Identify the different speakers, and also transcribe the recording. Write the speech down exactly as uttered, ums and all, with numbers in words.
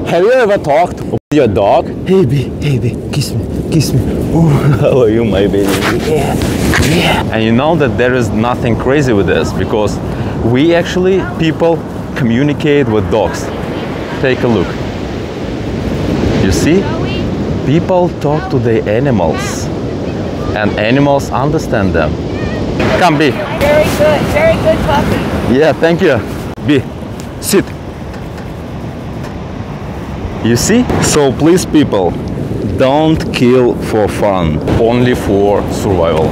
Speaker 1: Have you ever talked with your dog? Hey, baby, hey, baby, kiss me, kiss me. Ooh, how are you, my baby? Yeah, yeah. And you know that there is nothing crazy with this because we actually, people, communicate with dogs. Take a look. You see? People talk to the animals and animals understand them. Come, B.
Speaker 2: Very good, very good puppy.
Speaker 1: Yeah, thank you. B, sit. You see? So please, people, don't kill for fun, only for survival.